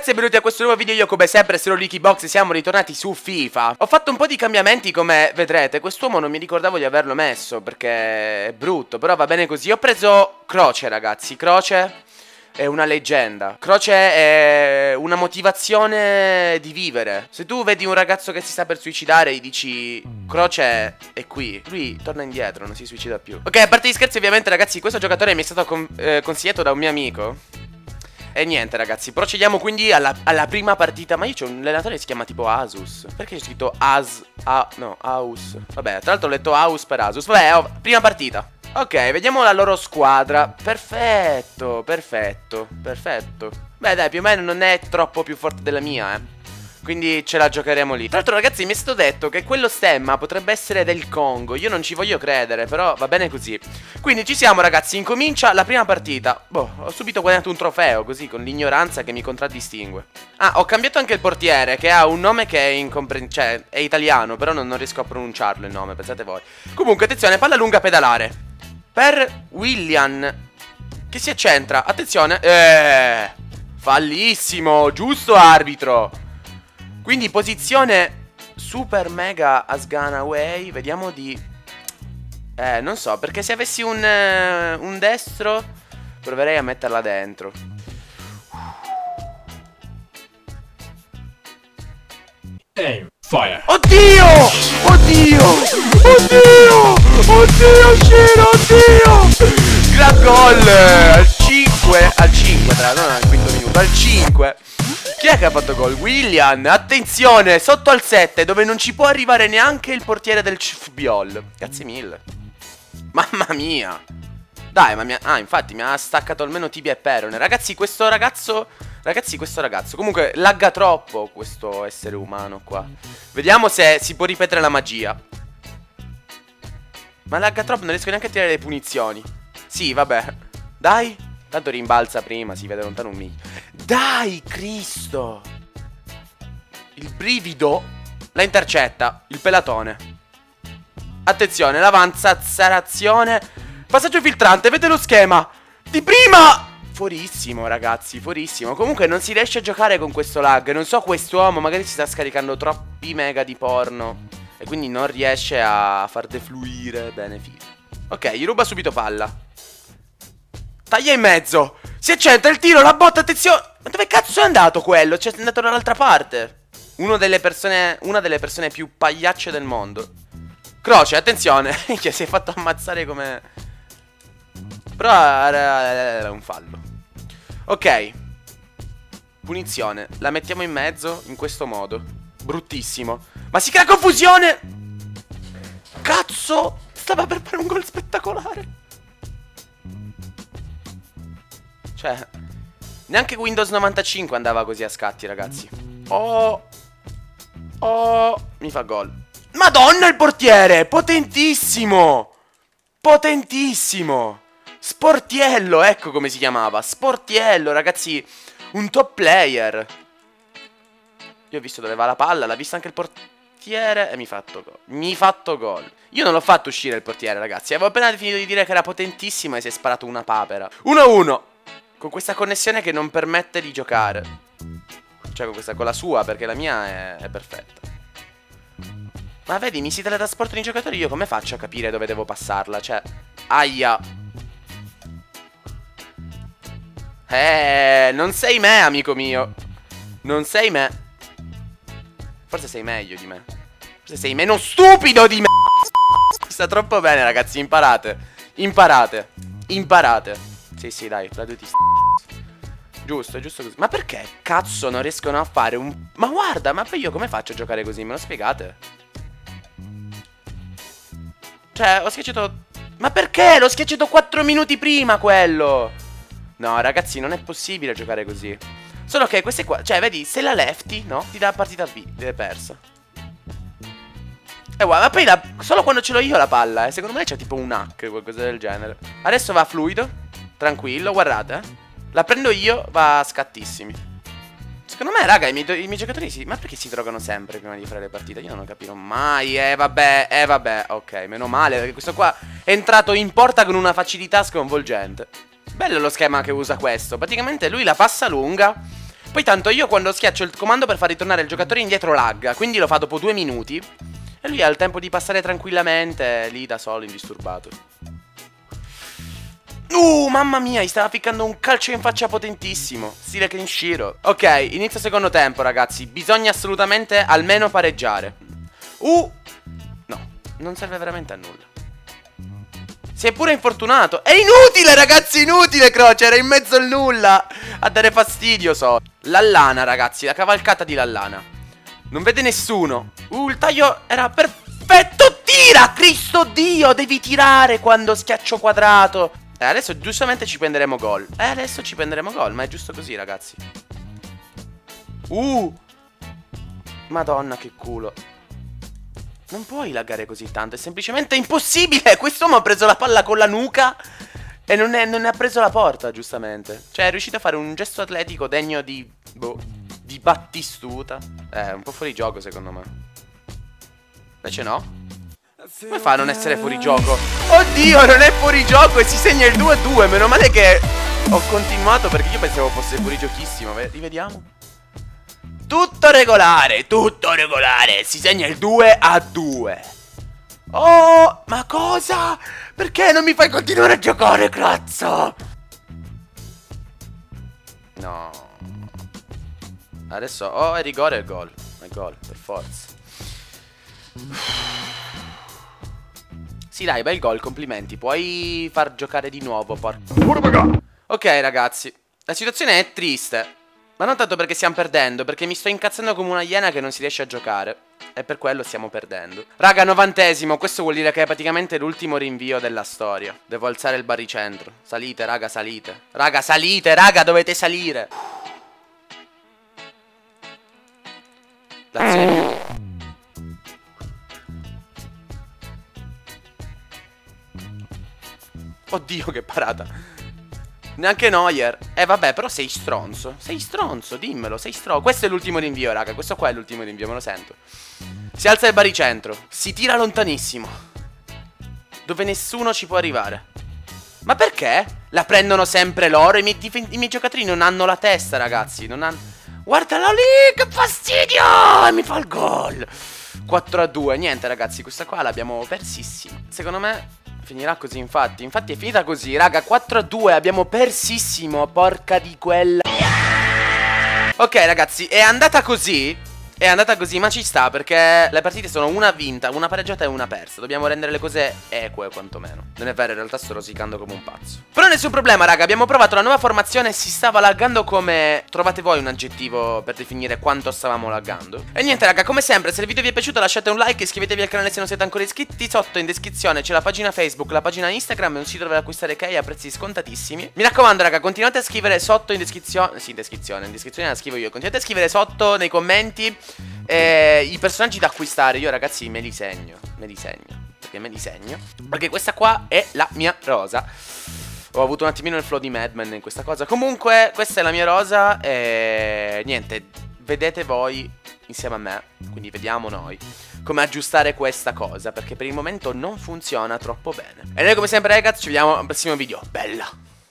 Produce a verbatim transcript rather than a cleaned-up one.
ragazzi e benvenuti a questo nuovo video. Io come sempre sono Likybox e siamo ritornati su FIFA. Ho fatto un po' di cambiamenti come vedrete. Quest'uomo non mi ricordavo di averlo messo perché è brutto, però va bene così. Ho preso Croce, ragazzi. Croce è una leggenda. Croce è una motivazione di vivere. Se tu vedi un ragazzo che si sta per suicidare e gli dici Croce è qui, lui torna indietro, non si suicida più. Ok, a parte gli scherzi, ovviamente ragazzi, questo giocatore mi è stato con eh, consigliato da un mio amico. E niente ragazzi, procediamo quindi alla, alla prima partita. Ma io c'ho un allenatore che si chiama tipo Asus. Perché c'è scritto As, A, no, Aus. Vabbè, tra l'altro ho letto Aus per Asus. Vabbè, oh, prima partita. Ok, vediamo la loro squadra. Perfetto, perfetto, perfetto. Beh dai, più o meno non è troppo più forte della mia, eh. Quindi ce la giocheremo lì. Tra l'altro ragazzi mi è stato detto che quello stemma potrebbe essere del Congo. Io non ci voglio credere, però va bene così. Quindi ci siamo ragazzi, incomincia la prima partita. Boh, ho subito guadagnato un trofeo, così, con l'ignoranza che mi contraddistingue. Ah, ho cambiato anche il portiere, che ha un nome che è incomprensibile, cioè è italiano, però non, non riesco a pronunciarlo il nome, pensate voi. Comunque attenzione, palla lunga a pedalare per Willian, che si accentra, attenzione. Eh, fallissimo, giusto arbitro. Quindi posizione super mega Asgana way. Vediamo di... Eh, non so, perché se avessi un, uh, un destro proverei a metterla dentro. Aim, fire. Oddio! Oddio! Oddio! Oddio, Ciro, oddio! Gran gol! Al cinque, al cinque tra l'altro, non al quinto minuto, al cinque. Chi è che ha fatto gol? Willian, attenzione, sotto al sette, dove non ci può arrivare neanche il portiere del C F Biol. Grazie mille. Mamma mia. Dai, ma mi ha... Ah, infatti mi ha staccato almeno tibia e perone. Ragazzi, questo ragazzo... Ragazzi, questo ragazzo... Comunque, lagga troppo questo essere umano qua. Vediamo se si può ripetere la magia. Ma lagga troppo, non riesco neanche a tirare le punizioni. Sì, vabbè. Dai. Tanto rimbalza prima, si vede lontano un miglio. Dai, Cristo! Il brivido la intercetta, il pelatone. Attenzione, l'avanzazione. Passaggio filtrante, vede lo schema. Di prima! Fuorissimo, ragazzi, fuorissimo. Comunque non si riesce a giocare con questo lag. Non so, quest'uomo magari si sta scaricando troppi mega di porno e quindi non riesce a far defluire bene FIFA. Ok, gli ruba subito palla. Taglia in mezzo. Si accentra il tiro, la botta, attenzione. Ma dove cazzo è andato quello? Cioè è andato dall'altra parte. Uno delle persone, una delle persone più pagliacce del mondo. Croce, attenzione. Che si è fatto ammazzare come... Però era un fallo. Ok. Punizione. La mettiamo in mezzo in questo modo. Bruttissimo. Ma si crea confusione. Cazzo. Stava per fare un gol spettacolare. Cioè, neanche Windows novantacinque andava così a scatti, ragazzi. Oh. Oh. Mi fa gol. Madonna, il portiere. Potentissimo. Potentissimo. Sportiello, ecco come si chiamava. Sportiello, ragazzi. Un top player. Io ho visto dove va la palla, l'ha vista anche il portiere e mi ha fatto gol. Mi ha fatto gol. Io non l'ho fatto uscire il portiere, ragazzi. Avevo appena finito di dire che era potentissimo e si è sparato una papera. uno a uno. Con questa connessione che non permette di giocare. Cioè con questa, con la sua, perché la mia è, è perfetta. Ma vedi, mi si teletrasportano i giocatori. Io come faccio a capire dove devo passarla? Cioè, aia. Eh, non sei me, amico mio. Non sei me. Forse sei meglio di me. Forse sei meno stupido di me. Sta troppo bene, ragazzi, imparate. Imparate. Imparate. Sì, sì, dai, tra due ti st... Giusto, è giusto così. Ma perché cazzo non riescono a fare un... Ma guarda, ma poi io come faccio a giocare così? Me lo spiegate? Cioè, ho schiacciato... Ma perché? L'ho schiacciato quattro minuti prima quello! No, ragazzi, non è possibile giocare così. Solo che queste qua... Cioè, vedi, se la lefti, no? Ti dà partita B, è persa. E guarda, ma poi la... solo quando ce l'ho io la palla, eh. Secondo me c'è tipo un hack, qualcosa del genere. Adesso va fluido. Tranquillo, guardate, eh. La prendo io, va scattissimi. Secondo me, raga, i miei, i miei giocatori si... Ma perché si drogano sempre prima di fare le partite? Io non lo capirò mai. Eh, vabbè, eh, vabbè. Ok, meno male, perché questo qua è entrato in porta con una facilità sconvolgente. Bello lo schema che usa questo. Praticamente lui la passa lunga Poi tanto io quando schiaccio il comando per far ritornare il giocatore indietro lagga, quindi lo fa dopo due minuti. E lui ha il tempo di passare tranquillamente lì da solo, indisturbato. Uh, mamma mia, gli stava ficcando un calcio in faccia potentissimo. Stile Kenshiro. Ok, inizio secondo tempo, ragazzi. Bisogna assolutamente almeno pareggiare. Uh, no, non serve veramente a nulla. Si è pure infortunato. È inutile, ragazzi, inutile, Croce. Era in mezzo al nulla. A dare fastidio, so. Lallana, ragazzi, la cavalcata di Lallana. Non vede nessuno. Uh, il taglio era perfetto. Tira, Cristo Dio. Devi tirare quando schiaccio quadrato. Eh, adesso giustamente ci prenderemo gol. Eh, adesso ci prenderemo gol, ma è giusto così, ragazzi. Uh. Madonna, che culo. Non puoi laggare così tanto, è semplicemente impossibile. Quest'uomo ha preso la palla con la nuca e non, è, non ne ha preso la porta, giustamente. Cioè, è riuscito a fare un gesto atletico degno di... boh, di Battistuta. Eh, un po' fuori gioco, secondo me. Invece no. Come fa a non essere fuori gioco? Oddio, non è fuori gioco e si segna il due a due. Meno male che ho continuato perché io pensavo fosse fuori giochissimo. Rivediamo. Tutto regolare, tutto regolare. Si segna il due a due. Oh, ma cosa? Perché non mi fai continuare a giocare, cazzo? No. Adesso o è rigore o è gol. È gol, per forza. Sì, dai, bel gol, complimenti. Puoi far giocare di nuovo, porco. Ok, ragazzi, la situazione è triste. Ma non tanto perché stiamo perdendo, perché mi sto incazzando come una iena che non si riesce a giocare. E per quello stiamo perdendo. Raga, novantesimo, questo vuol dire che è praticamente l'ultimo rinvio della storia. Devo alzare il baricentro. Salite, raga, salite. Raga, salite, raga, dovete salire. L'azione. Oddio, che parata. Neanche Neuer. Eh vabbè, però sei stronzo. Sei stronzo, dimmelo, sei stronzo. Questo è l'ultimo rinvio, raga. Questo qua è l'ultimo rinvio, me lo sento. Si alza il baricentro. Si tira lontanissimo, dove nessuno ci può arrivare. Ma perché? La prendono sempre loro. I miei, I miei giocatori non hanno la testa, ragazzi. Non hanno... Guardalo lì, che fastidio. E mi fa il gol. quattro a due. Niente, ragazzi, questa qua l'abbiamo persissima. Secondo me finirà così, infatti. Infatti è finita così, raga. quattro a due, abbiamo persissimo. Porca di quella. Ok, ragazzi, è andata così. È andata così, ma ci sta, perché le partite sono una vinta, una pareggiata e una persa. Dobbiamo rendere le cose eque, quantomeno. Non è vero, in realtà sto rosicando come un pazzo. Però nessun problema, raga, abbiamo provato la nuova formazione. Si stava laggando come... Trovate voi un aggettivo per definire quanto stavamo laggando? E niente, raga, come sempre, se il video vi è piaciuto lasciate un like, iscrivetevi al canale se non siete ancora iscritti. Sotto in descrizione c'è la pagina Facebook, la pagina Instagram e un sito dove acquistare key a prezzi scontatissimi. Mi raccomando, raga, continuate a scrivere sotto in descrizione. Sì, in descrizione, in descrizione la scrivo io. Continuate a scrivere sotto nei commenti Eh, i personaggi da acquistare. Io, ragazzi, me li segno. Me li segno. Perché me li segno. Perché questa qua è la mia rosa. Ho avuto un attimino il flow di Mad Men in questa cosa. Comunque, questa è la mia rosa. E niente, vedete voi insieme a me. Quindi vediamo noi come aggiustare questa cosa, perché per il momento non funziona troppo bene. E noi come sempre, ragazzi, ci vediamo al prossimo video. Bella.